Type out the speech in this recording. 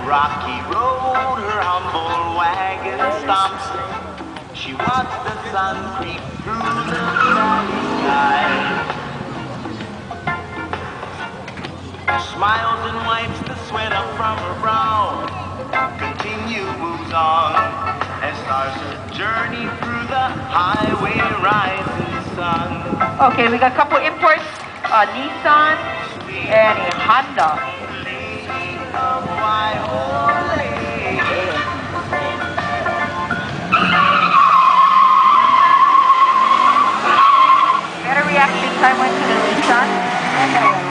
rocky road her humble wagon stops. She watched the sun creep through the valley sky. Smiles and wipes the sweat up from her brow. Continue, moves on, and starts her journey through the highway rising sun. Okay, we got a couple imports, Nissan and a Honda. Lady of Waiole. Better reaction time went to the Nissan.